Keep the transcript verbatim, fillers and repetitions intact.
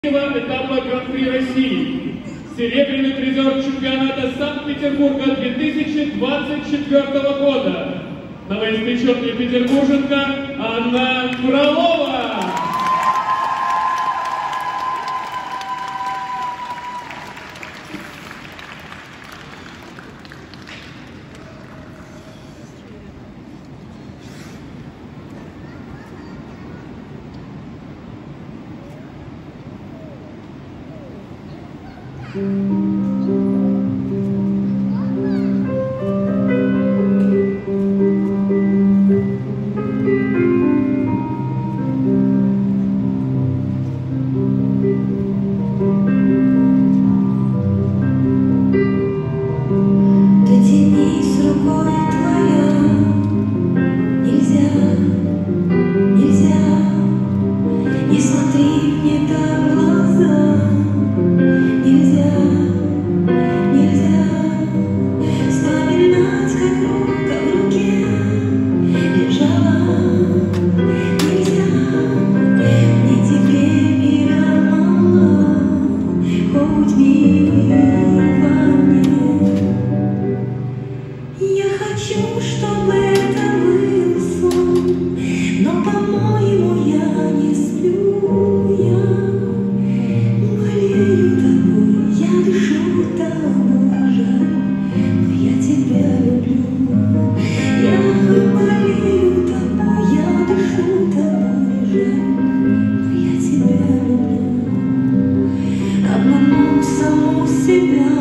Этапа Гран-при России. Серебряный призер чемпионата Санкт-Петербурга две тысячи двадцать четвёртого года. Новоиспеченная петербурженка Анна Фролова. Чтобы это был сон, но, по-моему, я не сплю. Я болею тобой, я дышу тобой, жаль, но я тебя люблю. Я болею тобой, я дышу тобой, жаль, но я тебя люблю. Обманул саму себя.